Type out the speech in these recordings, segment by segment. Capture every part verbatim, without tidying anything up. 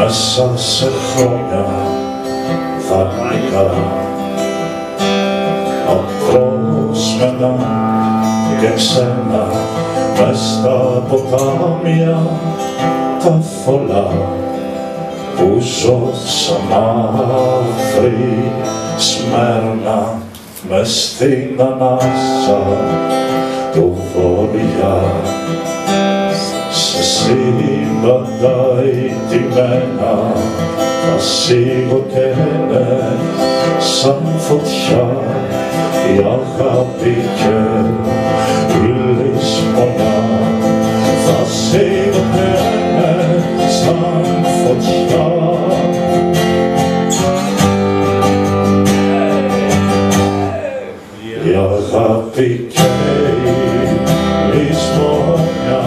μέσα σε χρόνια δανεικά απρόσμενα και ξένα μες στα ποτάμια τα θολά που ζω σαν μαύρη Σμέρνα μες στην ανάσα του βορειά σε σύμπαντα ηττημένα τα σιγοτένε σαν φωτιά η αγάπη και η λησμονιά θα σιγοτένε σαν φωτιά. Η αγάπη και η λησμονιά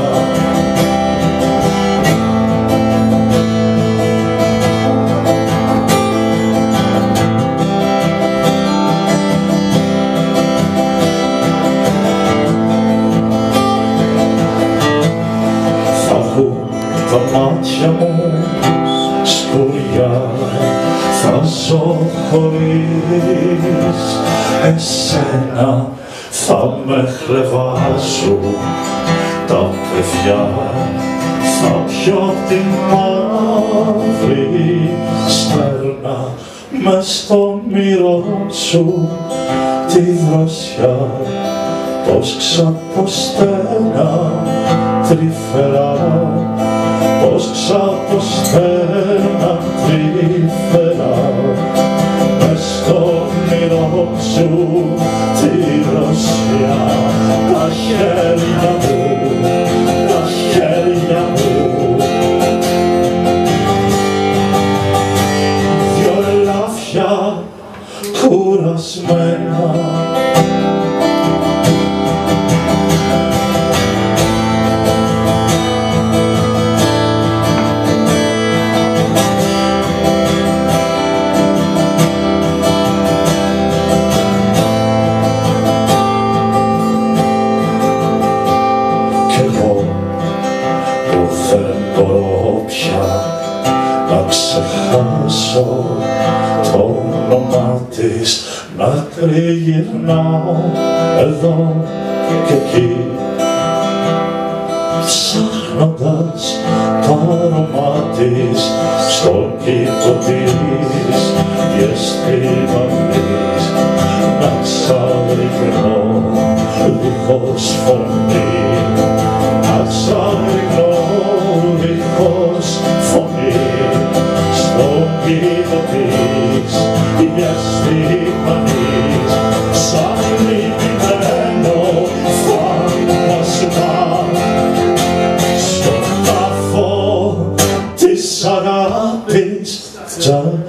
θα βγουν τα μάτια μου σκουριά, θα ζω χωρίς εσένα, θα με χλεβάζουν τα παιδιά, θα πιω την μαύρη στέρνα μες στο μυρό σου τη δροσιά, πως ξαποστένα τρυφερά, πως ξαποστένα τρυφερά μες στο μυρό σου τη δροσιά, τα χέρια μου, τα χέρια μου δυο ελάφια κουρασμένα. Δεν μπορώ πια να ξεχάσω το όνομά της, να τριγυρνάω εδώ και εκεί ψάχνοντας το άρωμά της στον κήπο της διεστημανής, να ξαγρυπνώ δίχως φωνή, να ξαγρυπνώ δίχως φωνή στον κήπο της διεστημανής, σαν λυπημένο φάντασμα στον τάφο της αγάπης.